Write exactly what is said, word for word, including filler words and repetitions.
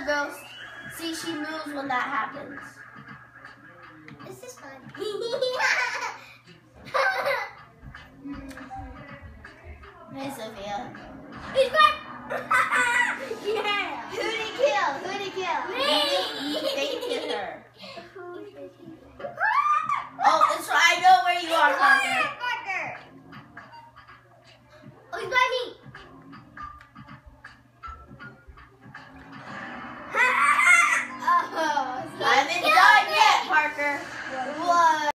little girl. See, she moves when that happens. This is fun. Hey, Sophia. He's back! Yeah! Who did he kill? Who did he kill? Me! You fainted her. Oh, it's I know where you are, Parker. Parker! Oh, he's biting!